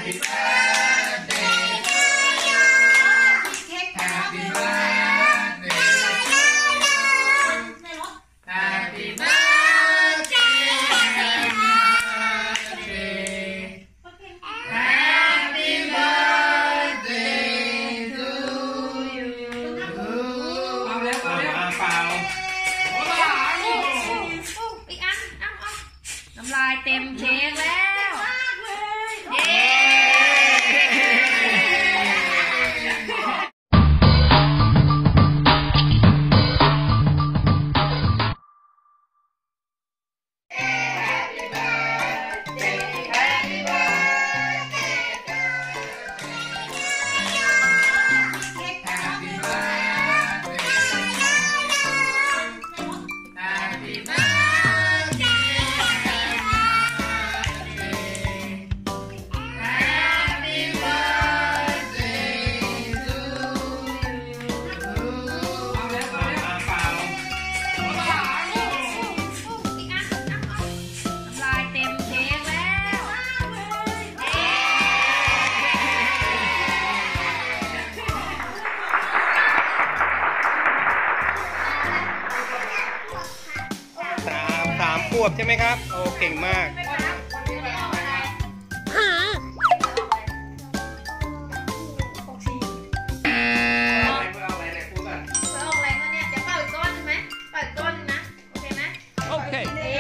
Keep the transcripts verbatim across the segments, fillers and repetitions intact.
น้ำลายเต็มเค้กแล้วเย้ขวบใช่ไหมครับโอ้เก่งมากโอเค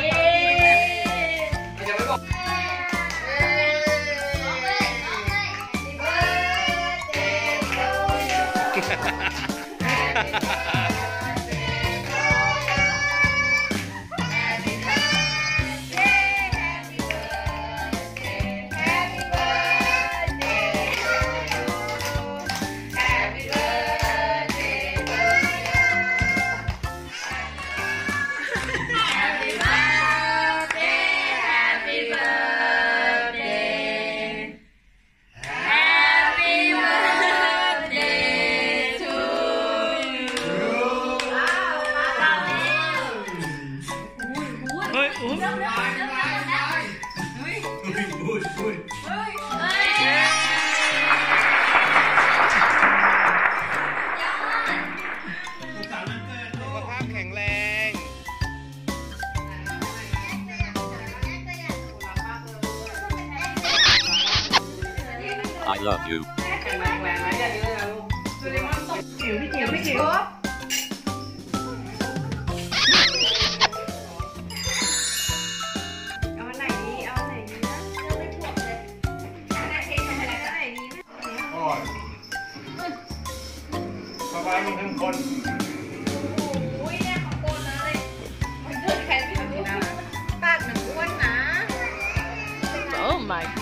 I love you. จิ๋วพี่จิ๋วพี่จิ๋วเอาไหนดีเอาไหนดีนะเลือกไม่ถูกเลยไหนเองไหนไหนดีนะก่อนสบายมันทั้งคนโอ้ยเนี่ยของโกนเลยมันเกิดแค่ที่มันปากหนังอ้วนนะ Oh my